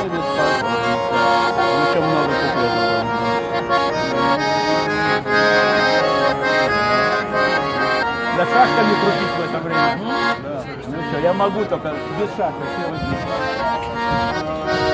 без покорности. Еще много куплетов. Да шашками крутить в это время. Да. Ну все, я могу только без шашек, все вот здесь.